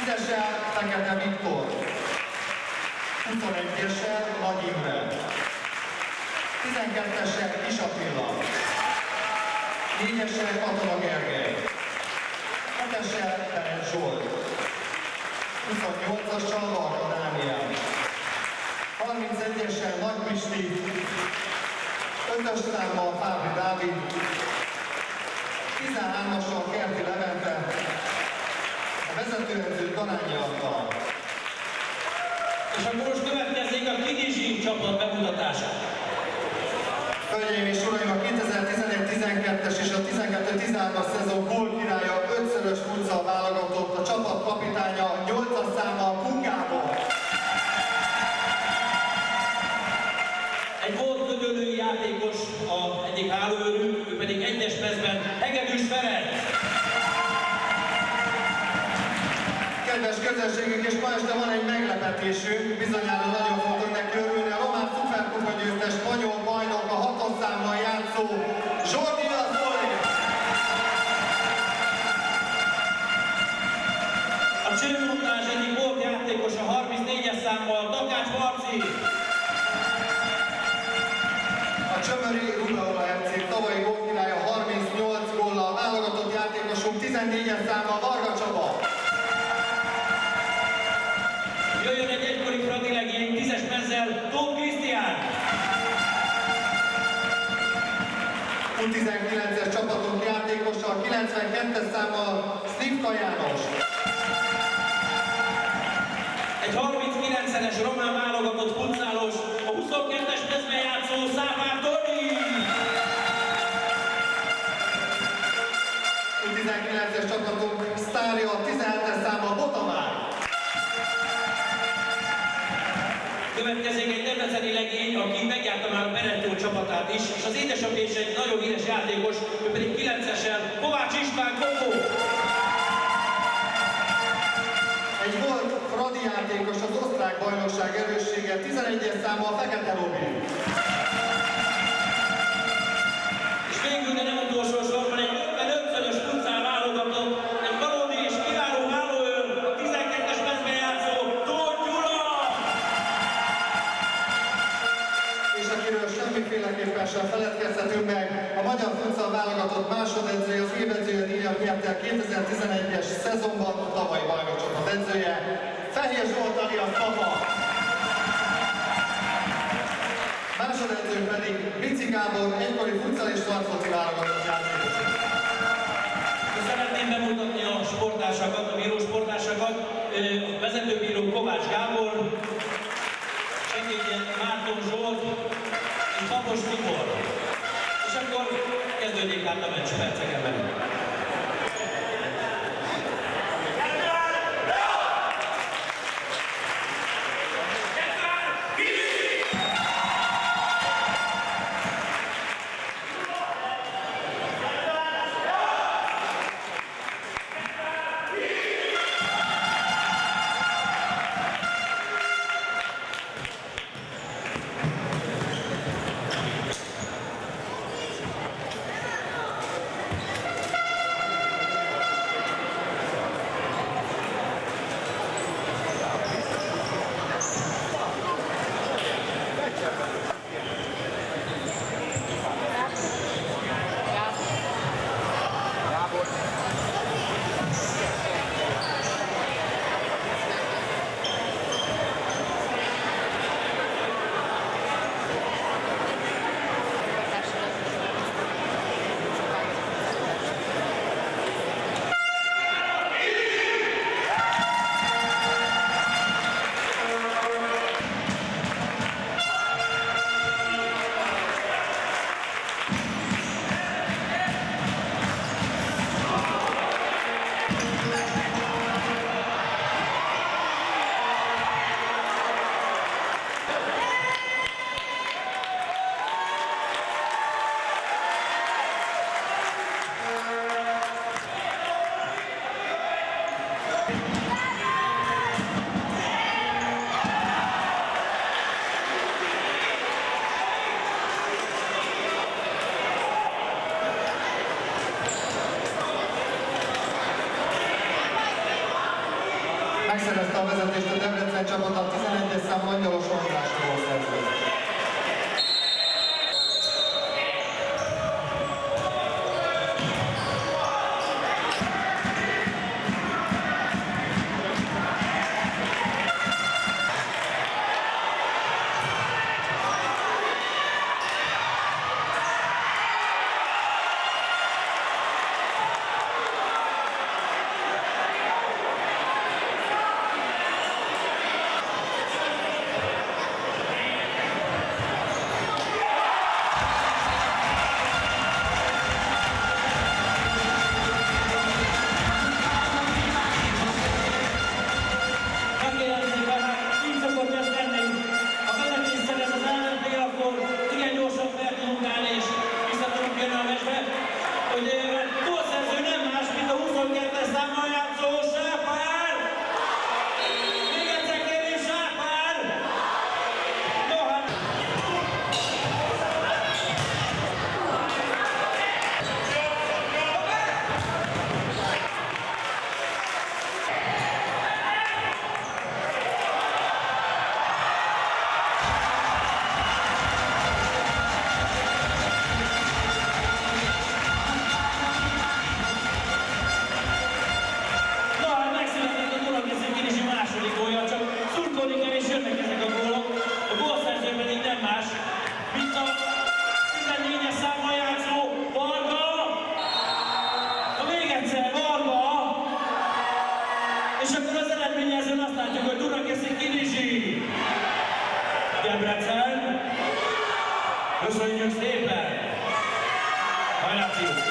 10-essel Fekete Viktor, 21-essel Nagy Imre, 12-essel Kis Attila, 4-essel Katona Gergely, 7-essel Ferenc Zsolt, 28-assal Varga Dániel, 31-essel Nagy Pisti, 5-ös számmal Fábri Dávid, 13-assal Kerti Levente, a vezetőedző Danányi Antal. És akkor most következik a Kinizsi csapat bemutatása. Hölgyeim és uraim, a 2011-12-es és a 12-13-as szezon gólkirálya, 5-szörös futsal válogatott, a csapat kapitánya, 8-as számmal Kun Gábor. Egy volt dögölői játékos a egyik hálóőrünk, ő pedig 1-es mezben Hegedűs Ferenc. Kedves közönségünk, és ma este van egy meglepetésünk, bizonyára nagyon fogtok neki örülni, a román szuperkupa győztes spanyol bajnok, a 6-os számmal játszó Jordi Lazzoli. A csőmontás egyik volt játékos a 34-es számmal Takács Marci. A Csömöri Rudaola FC tavalyi gólkirálya 38 góllal, válogatott játékosunk 14-es számmal Varga Csaba. Jöjjön egy egykori Fradi legény 10-es mezzel Tóth Krisztián. U19-es csapatunk játékosa, 92-es számmal Szlivka János. Egy 39-es román válogatott futszálos, a 22-es mezben játszó Szápár Tori. U19-es csapatunk sztárja, 17-es számmal Botamár. Következik egy debreceni legény, aki megjárta már a Berettó csapatát is, és az édesapja is egy nagyon híres játékos, ő pedig 9-esen Kovács István Kokó. Egy volt Fradi játékos, az osztrák bajnokság erőssége, 11-es számmal Fekete Robi. És végül, de nem utolsó sorban egy 55-szörös futszál válogatott, egy valódi és kiváló hálóőr, a 12-es mezben játszó Tóth Gyula. És akiről semmiféleképpen sem feledkezhetünk meg, a magyar futsal válogatott másodedzője, az évedzője díjat nyerte a 2011-es szezonban, a tavalyi bajnokcsapat edzője, Fehér Zsolt alias Papa. Másodedző pedig Bici Gábor, egykori futsal és harcfoci válogatott játékos. Szeretném bemutatni a sportársakat, a bíró sportársakat, a vezetőbíró Kovács Gábor, segédje Márton Zsolt és Papos Tibor. És akkor kezdődik át a meccs perceken belül. Megszerezte a vezetést a Debrecen csapat a 11-es számú Angyalos András gólszerző. Debrecen. Köszönjük szépen! Hajrá, fiúk!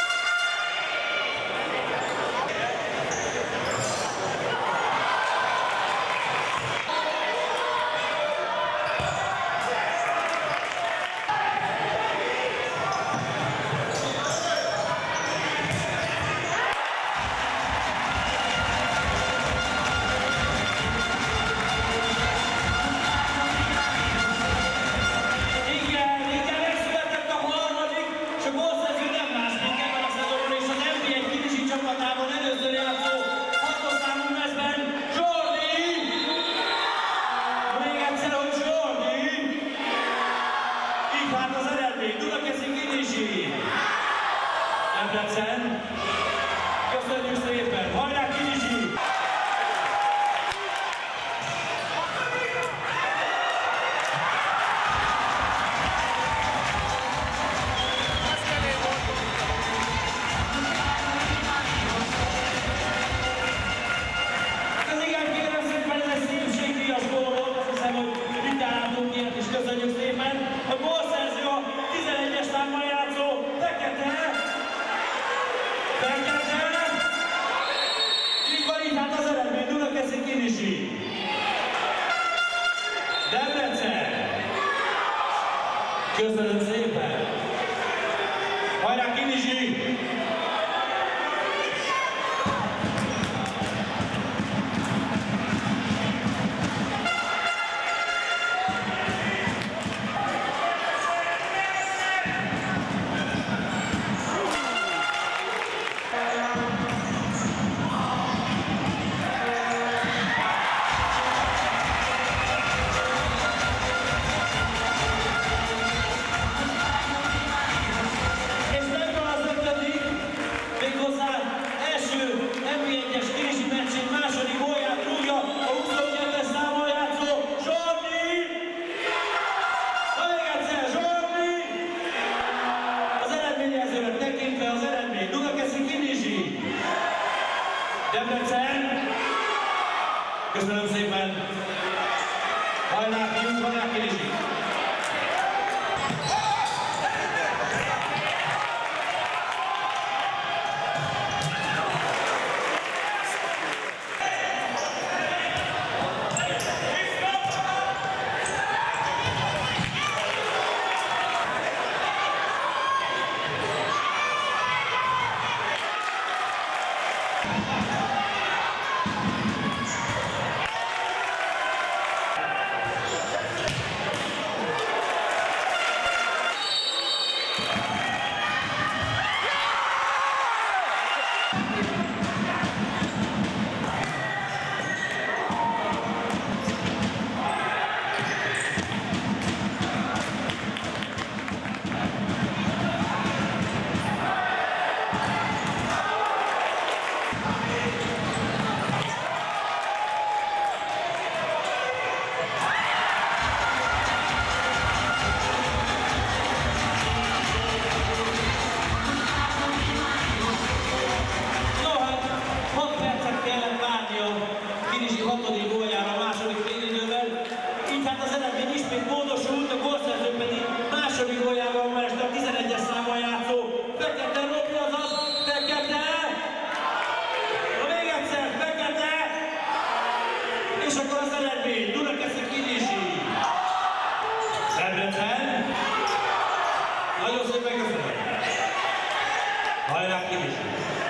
Debrecen. Köszönjük szépen! Hajrá, Kinizsi! Ez igen, kérem szépen, ez egy szépségdíjas gól volt, azt hiszem, hogy vitálatunk ilyet is. Köszönjük szépen! A gólszerző a 11-es számmal játszó Fekete! Így van, így hát az eredmény, Dunakeszi Kinizsi. Debrecen. Köszönöm szépen. Hajrá, Kinizsi. Debrecen. Köszönöm szépen. Hajrá, fiúk, hajrá, Kinizsi. És akkor az eredmény, Dunakeszi Kinizsi. Debrecen. Nagyon szépen köszönöm. Hajrá Kinizsi.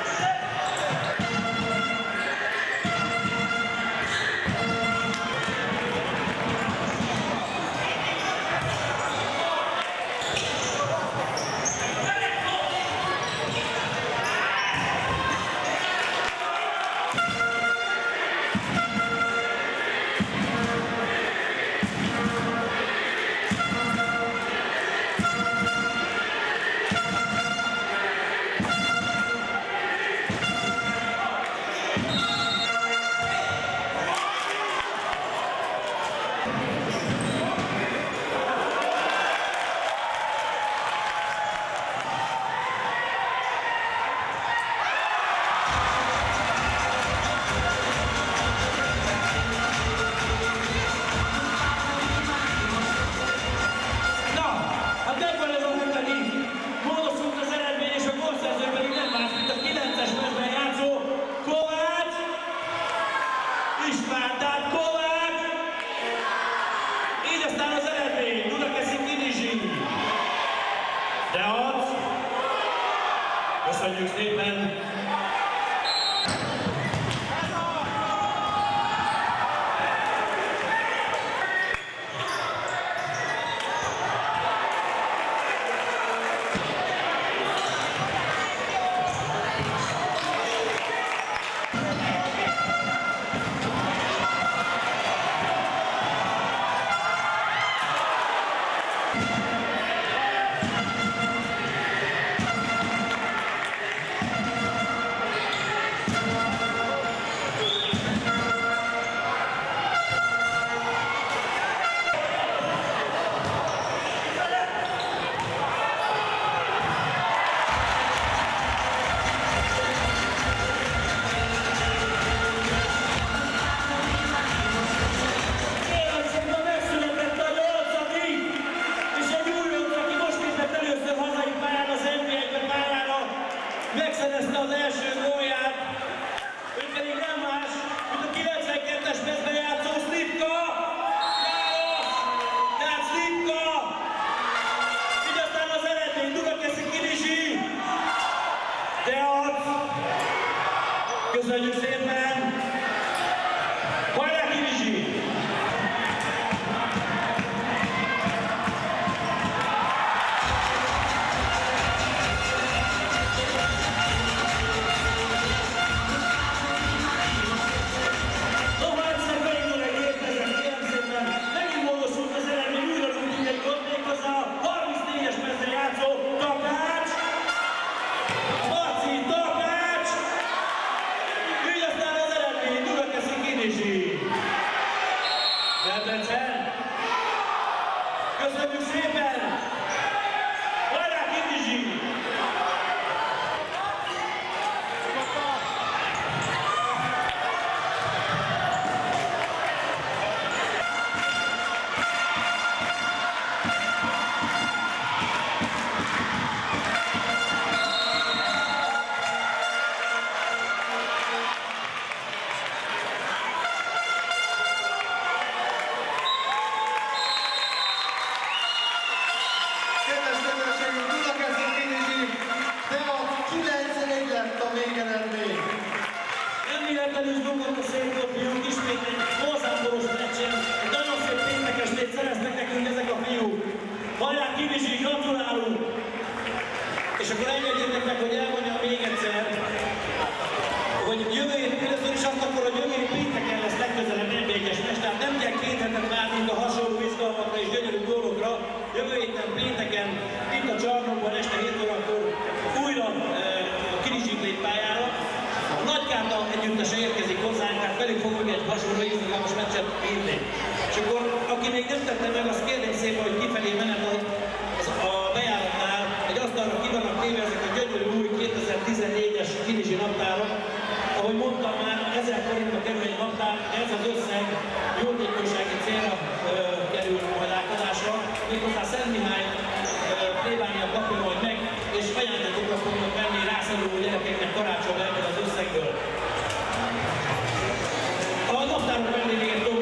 Köszönjük szépen! Megszerezte az első gólját, ő pedig nem más, mint a 92-es mezben játszó Slivka! János! Tehát Slivka! Így aztán az eredmény, Dunakeszi Kinizsi! Deac! Köszönjük szépen! Hajrá Kinizsi! Debrecen! Köszönjük szépen! Hajrá Kinizsi! Véletlenül dugott a székot fiúk, ismét egy hozzámboros meccsen, egy nagyon szép péntekes lét szereznek nekünk ezek a fiúk. Hajrá Kinizsi, gratulálunk! És akkor engedjétek meg, hogy elmondjam még egyszer, hogy jövő hét, először is azt akkor, hogy jövő hét pénteken lesz legközelebb NB1-es meccs, tehát nem kell 2 hetet várnunk a hasonló izgalmakra és gyönyörű gólokra. Jövő héten pénteken itt a csarnokban este 7 órakor újra a Kinizsik lép pályára. A Nagykárta együttes érkezik hozzánk, tehát velük fogunk egy hasonló izgalmas meccset írni. És akkor, aki még nem tette meg, azt kérném szépen, hogy kifelé menet a bejáratnál egy asztalra ki vannak téve ezek a gyönyörű új 2014-es Kinizsi naptárak. Ahogy mondtam már, 1000 forintba kerül egy naptár, ez az összeg jótékonysági célra kerül majd átadásra. Méghozzá Szent Mihály plébánia kapja majd meg, és ajándékokra fognak venni rászoruló gyerekeknek karácsonyra ebből az összegből. A naptárok mellé még egy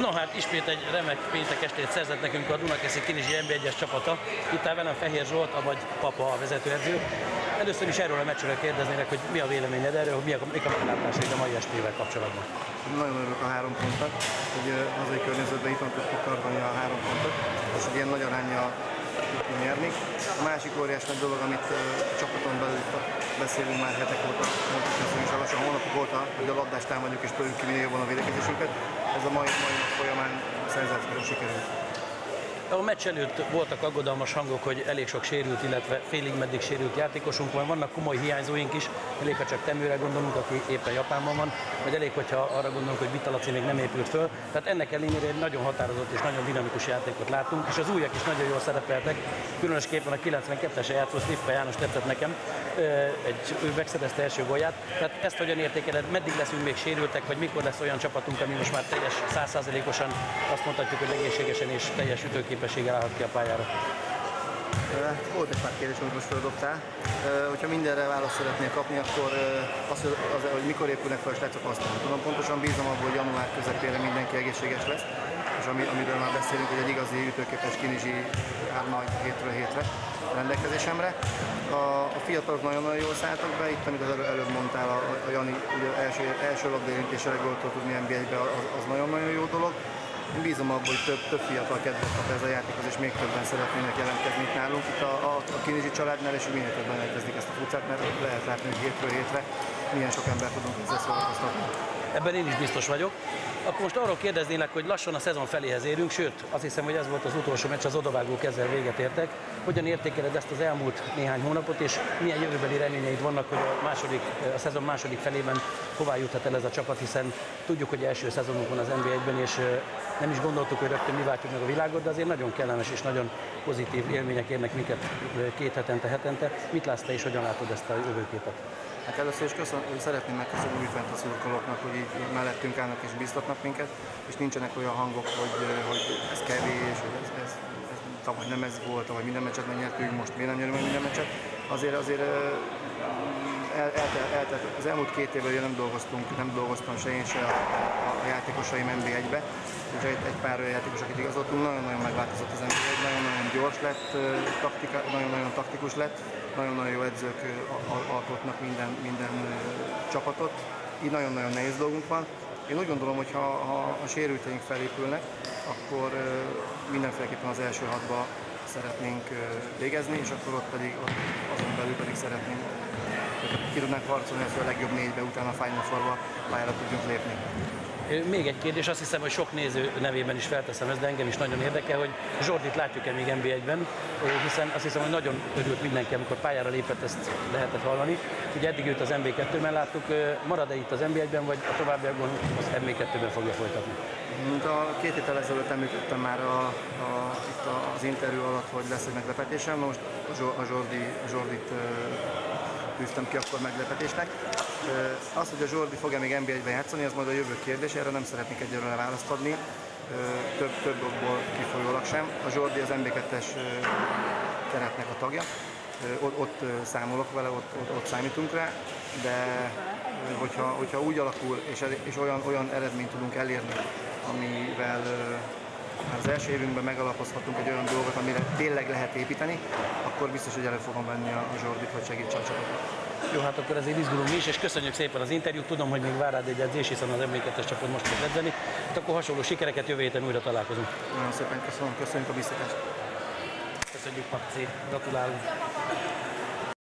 No hát ismét egy remek péntek estét szerzett nekünk a Dunakeszi Kinizsi NB1-es csapata. Itt áll velem Fehér Zsolt, vagy Papa, a vezetőedző. Először is erről a meccsről kérdeznének, hogy mi a véleményed erről, hogy mik a meglátásaid a mai estével kapcsolatban. Nagyon örülök a 3 pontnak, hogy hazai környezetben itt tudtuk tartani a 3 pontot, és egy ilyen nagy aránnyal tudtunk nyerni. A másik óriás nagy dolog, amit a csapaton belül beszélünk már hetek óta, és lassan hónapok óta, hogy a labdást támadjuk és tőlünk ki minél jobban a védekezésünket. Ez a mai folyamán szenzációsan sikerült. A meccs előtt voltak aggodalmas hangok, hogy elég sok sérült, illetve félig meddig sérült játékosunk van. Vannak komoly hiányzóink is, elég ha csak Temőre gondolunk, aki éppen Japánban van, vagy elég, hogyha arra gondolunk, hogy Vita Laci még nem épült föl. Tehát ennek ellenére egy nagyon határozott és nagyon dinamikus játékot látunk, és az újak is nagyon jól szerepeltek. Különösképpen a 92-esen játszó Slivka János tetszett nekem, ő megszerezte első gólját. Tehát ezt hogyan értékeled, meddig leszünk még sérültek, vagy mikor lesz olyan csapatunk, ami most már teljes 100%-osan azt mondhatjuk, hogy egészségesen és teljes ütőképességgel állhat ki a pályára? Volt egy pár kérdés, amit most feldobtál. Hogyha mindenre választ szeretnél kapni, akkor hogy mikor épülnek fel a srácok, azt nem tudom. Pontosan bízom abban, hogy január közepére mindenki egészséges lesz, és amiről már beszélünk, hogy egy igazi ütőképes Kinizsi áll majd hétről hétre rendelkezésemre. A fiatalok nagyon-nagyon jól szálltak be, itt amit az előbb mondtál, a Jani ugye első labdaérintéssel góltól tudni NB1-be, az nagyon-nagyon jó dolog. Én bízom abban, hogy több fiatal kedvet kap ez a játékhoz, és még többen szeretnének jelentkezni itt nálunk, itt a Kinizsi családnál, és minél többen elkezdik ezt a futcát, mert lehet látni, hogy hétről hétre milyen sok ember tudunk ezzel szórakoztatni. Ebben én is biztos vagyok. Akkor most arról kérdeznélek, hogy lassan a szezon feléhez érünk, sőt, azt hiszem, hogy ez volt az utolsó meccs, az odavágók ezzel véget értek. Hogyan értékeled ezt az elmúlt néhány hónapot, és milyen jövőbeli reményeid vannak, hogy a szezon második felében hová juthat el ez a csapat, hiszen tudjuk, hogy első szezonunk van az NB1-ben, és nem is gondoltuk, hogy rögtön mi váltjuk meg a világot, de azért nagyon kellemes és nagyon pozitív élmények érnek minket 2 hetente. Mit látsz te és hogyan látod ezt a jövőképet? Hát először is szeretném megköszönni újfent a szurkolóknak, hogy így mellettünk állnak és bíztatnak minket, és nincsenek olyan hangok, hogy ez kevés, hogy ez tavaly nem ez volt, vagy minden meccset megnyertünk, most miért nem nyerünk meg minden meccset. Azért eltelt az elmúlt 2 évben nem dolgoztam se én, se a játékosaim NB1-be. Úgyhogy egy pár olyan játékos, akit igazoltunk, nagyon-nagyon megváltozott az NB1, nagyon-nagyon gyors lett, nagyon-nagyon taktikus lett, nagyon-nagyon jó edzők alkotnak minden csapatot. Így nagyon-nagyon nehéz dolgunk van. Én úgy gondolom, hogy ha a sérülteink felépülnek, akkor mindenféleképpen az első 6-ba szeretnénk végezni, és akkor ott azon belül pedig szeretnénk, ki tudnánk harcolni, hogy a legjobb 4-be utána a Final Four-ba pályára tudjunk lépni. Még egy kérdés, azt hiszem, hogy sok néző nevében is felteszem ezt, de engem is nagyon érdekel, hogy Zsordit látjuk-e még NB1-ben, hiszen azt hiszem, hogy nagyon örült mindenki, amikor pályára lépett, ezt lehetett hallani. Ugye eddig őt az NB2-ben láttuk, marad-e itt az NB1-ben, vagy a továbbiakban az NB2-ben fogja folytatni? Mint a 2 héttel ezelőtt említettem már itt az interjú alatt, hogy lesz egy meglepetésem, most a Zsordit tűztem ki akkor meglepetésnek. Az, hogy a Zsordi fog-e még NB1-ben játszani, az majd a jövő kérdés, erre nem szeretnék egyelőre választ adni, több okból kifolyólag sem. A Zsordi az NB2-es keretnek a tagja, ott számolok vele, ott számítunk rá, de hogyha úgy alakul, és olyan eredményt tudunk elérni, amivel az első évünkben megalapozhatunk egy olyan dolgot, amire tényleg lehet építeni, akkor biztos, hogy elő fogom venni a Zsordit, hogy segítse a csapatot. Jó, hát akkor ezért izgulunk mi is, és köszönjük szépen az interjút. Tudom, hogy még vár rád egy edzés, hiszen az NB2-es csapat most fog edzeni. Hát akkor hasonló sikereket, jövő héten újra találkozunk. Nagyon szépen köszönjük a biztatást. Köszönjük, Marci, gratulálunk.